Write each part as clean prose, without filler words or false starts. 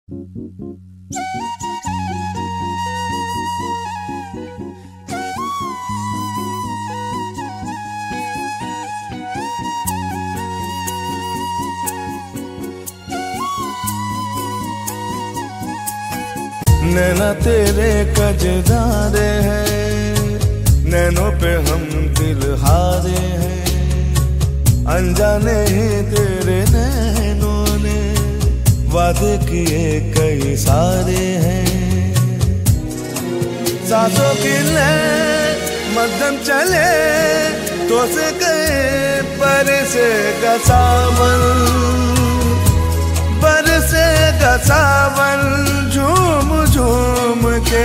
नैना तेरे कजरारे हैं, नैनों पे हम दिल हारे हैं। अनजाने ही तेरे नैनों ने वादे किए कई सारे हैं। सांसों की लय मध्यम चले तो से गए बरसेगा सावन, बरसेगा सावन झूम झूम के।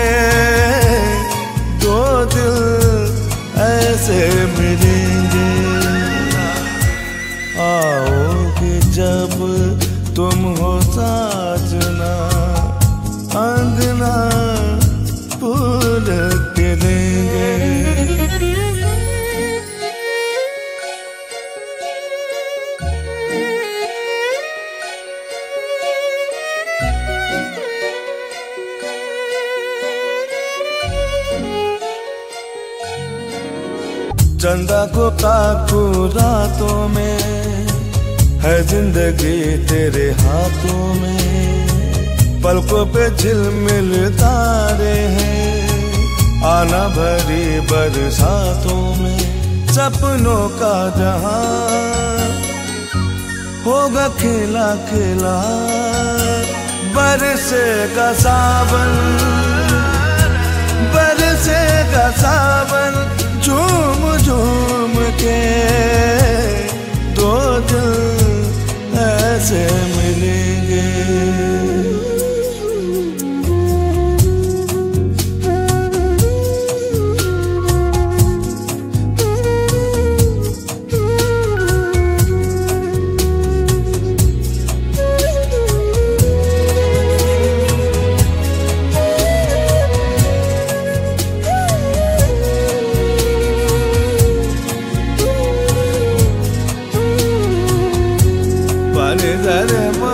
दो दिल ऐसे मिलेंगे, आओगे जब तुम हो साजना, अंगना फूल के देंगे। चंदा को ताकू रातों में, है जिंदगी तेरे हाथों में। पलकों पे झिलमिल तारे हैं, आना भरी बरसातों में। सपनों का जहां होगा खिला खिला, बरसेगा सावन, बरसेगा सावन झूम झूम के। दो दिल ऐसे मिलेंगे। Dare